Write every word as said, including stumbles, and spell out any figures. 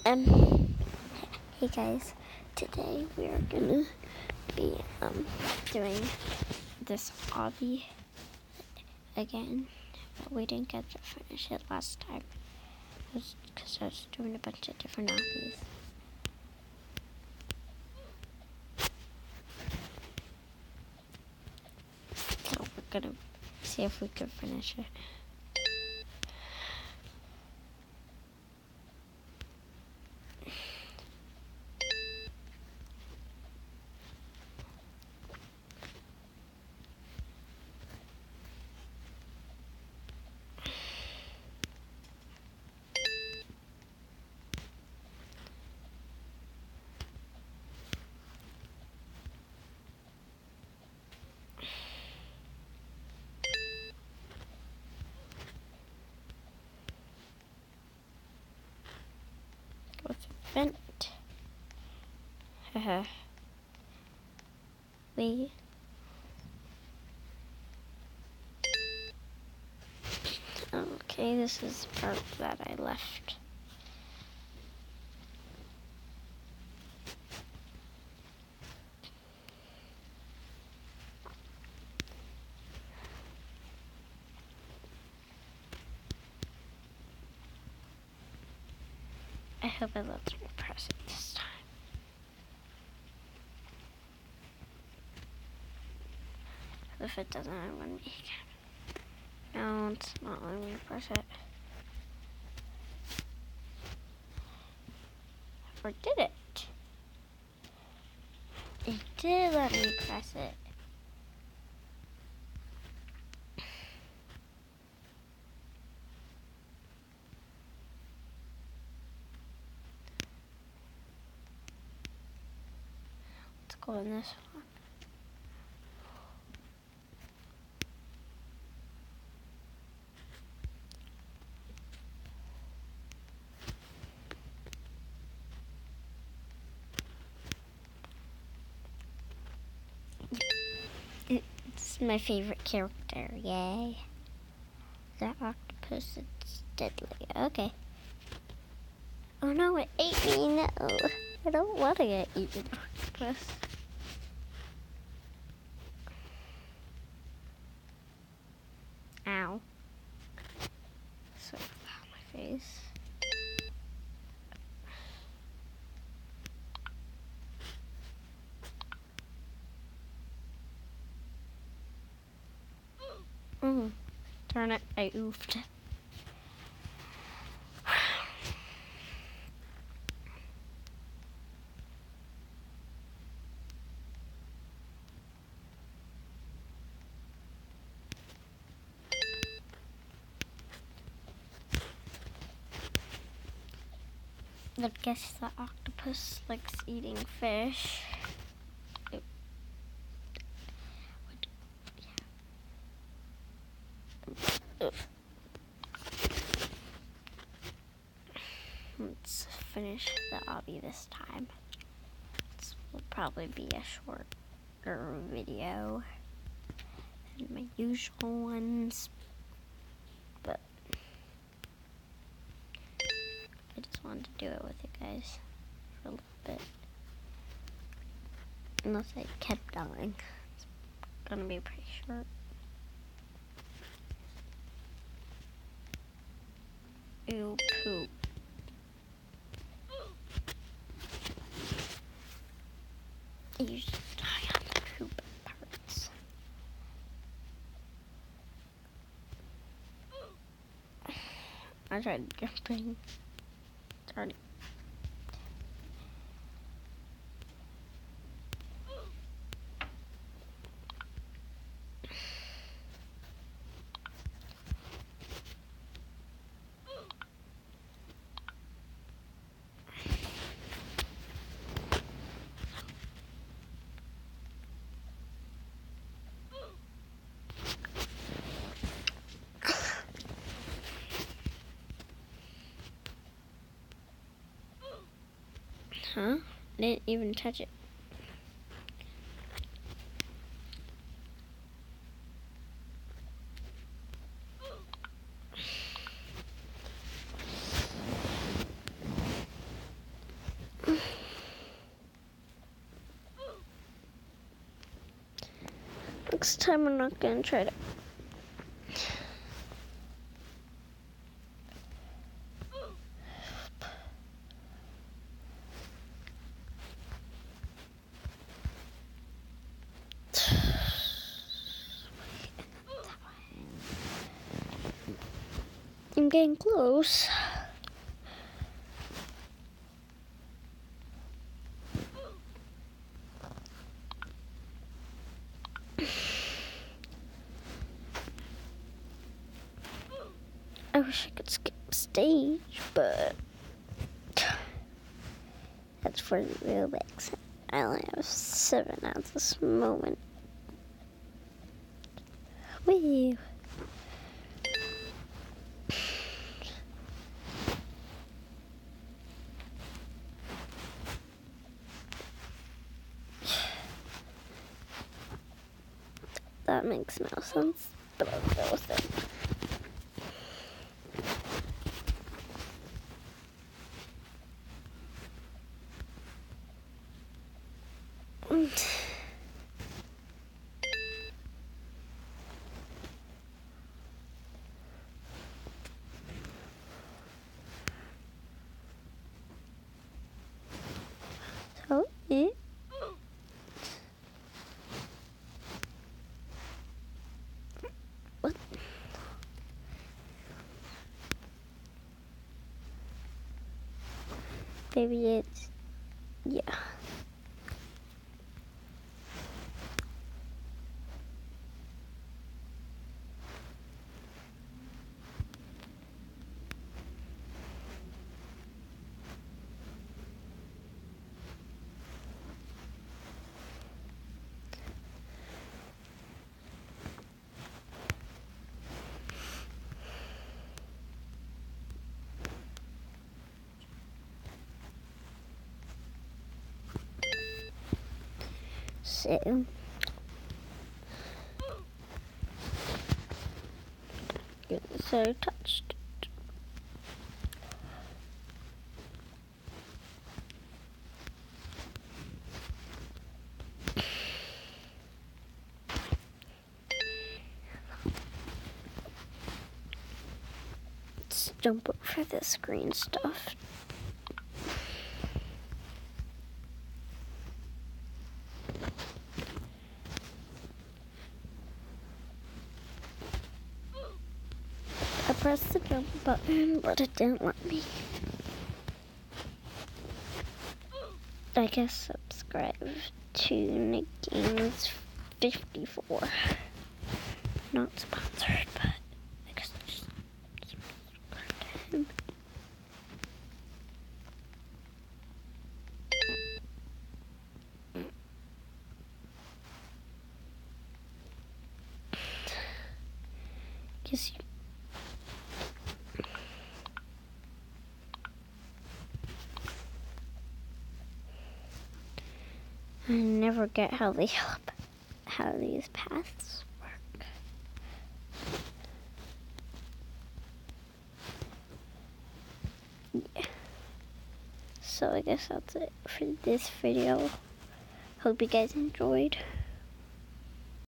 Um, hey guys, today we are gonna be um doing this obby again, but we didn't get to finish it last time because I was doing a bunch of different obbies. So we're gonna see if we can finish it. With event. Haha. we Okay, this is the part that I left. I hope it lets me press it this time. If it doesn't, I wouldn't be again. No, it's not letting me press it. Or did it? It did let me press it. Let's go in this one. It's my favorite character, yay. The octopus is deadly, okay. Oh no, it ate me, no. I don't want to get eaten, octopus. Ow. So on my face. Mm. Darn it, I oofed. I guess the octopus likes eating fish. It, yeah. Let's finish the obby this time. This will probably be a shorter video than my usual ones, but I just wanted to do it with you guys for a little bit. Unless I kept dying. It's gonna be pretty short. Ew, poop. You should die on the poop parts. I tried jumping. Darn it. Huh? I didn't even touch it. next time I'm not gonna try to. I'm getting close. I wish I could skip stage, but that's for the real big. I only have seven at this moment. Wee. That makes no sense, but I'll go with it. So it what? Maybe it's yeah. So so touched. Let's jump over this green stuff. I pressed the jump button, but it didn't let me. I guess subscribe to Nick Games fifty-four. Not sponsored, but I guess just subscribe to him. Guess you I never get how they help, how these paths work. Yeah. So I guess that's it for this video. Hope you guys enjoyed.